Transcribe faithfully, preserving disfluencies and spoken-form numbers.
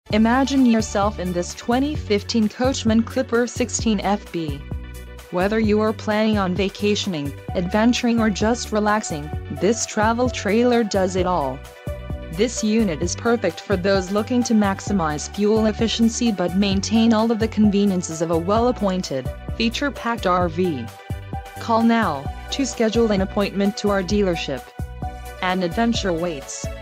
Imagine yourself in this twenty fifteen Coachmen Clipper sixteen F B. Whether you are planning on vacationing, adventuring or just relaxing, this travel trailer does it all. This unit is perfect for those looking to maximize fuel efficiency but maintain all of the conveniences of a well-appointed, feature-packed R V. Call now to schedule an appointment to our dealership. An adventure waits.